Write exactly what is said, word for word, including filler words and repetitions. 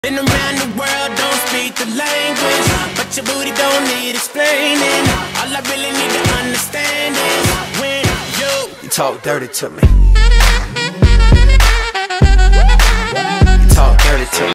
Been around the world, don't speak the language, but your booty don't need explaining. All I really need to understand is when you, you talk dirty to me.